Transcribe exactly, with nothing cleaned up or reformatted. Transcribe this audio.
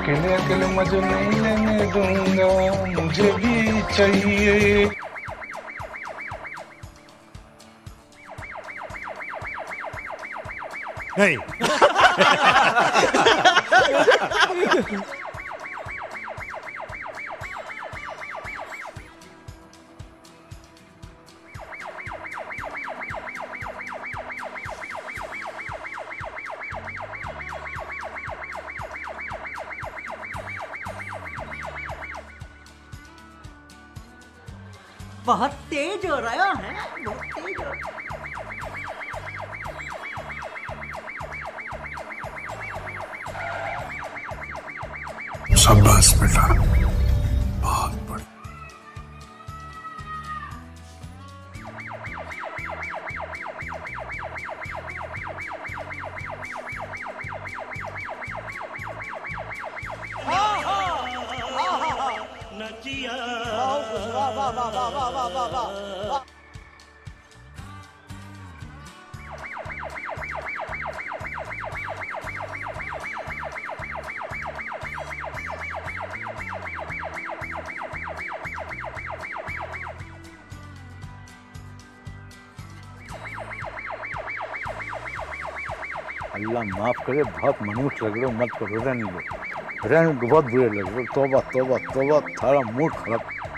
अकेले अकेले मजे नहीं लेने दूंगा, मुझे भी चाहिए। नहीं। बहुत तेज हो रहा है, बहुत तेज हो रहा है। शाबाश बेटा, बहुत बढ़िया। अल्लाह माफ करे, बहुत मनुष्य लग रहे हो, मत करो, रहने दो, रहने दो, बहुत बुरे लग रहे हो। तौबा तौबा तौबा, थारा मूड खराब।